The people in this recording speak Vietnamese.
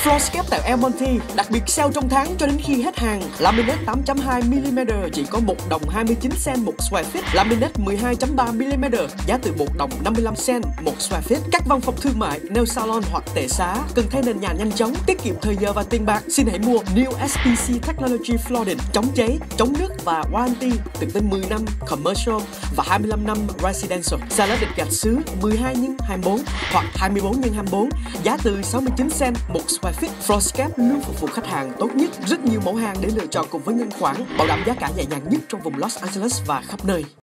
Floorscape tại El Monte đặc biệt sale trong tháng cho đến khi hết hàng. Laminate 8.2mm chỉ có 1 đồng 29 cent một square feet. Laminate 12.3mm giá từ 1 đồng 55 cent một square feet. Các văn phòng thương mại, nail salon hoặc tệ xá cần thay nền nhà nhanh chóng, tiết kiệm thời giờ và tiền bạc. Xin hãy mua New SPC Technology Flooring, chống cháy, chống nước và warranty từ tới 10 năm commercial và 25 năm residential. Xà lách gạch sứ 12x24 hoặc 24x24 giá từ 69 cent một square feet. Floorscape luôn phục vụ khách hàng tốt nhất, rất nhiều mẫu hàng để lựa chọn cùng với ngân khoản, bảo đảm giá cả nhẹ nhàng nhất trong vùng Los Angeles và khắp nơi.